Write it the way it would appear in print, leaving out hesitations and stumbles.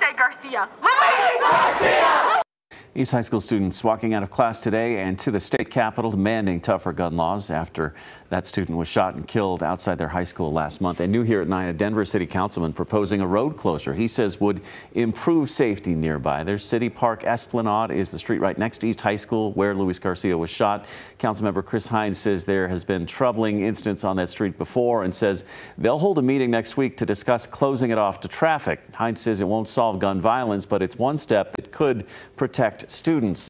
Garcia. Luis Garcia! East High School students walking out of class today and to the state capitol demanding tougher gun laws after that student was shot and killed outside their high school last month. And new here at 9, a Denver city councilman proposing a road closure he says would improve safety nearby. Their City Park Esplanade is the street right next to East High School where Luis Garcia was shot. Councilmember Chris Hines says there has been troubling incidents on that street before and says they'll hold a meeting next week to discuss closing it off to traffic. Hines says it won't solve gun violence, but it's one step that could protect students.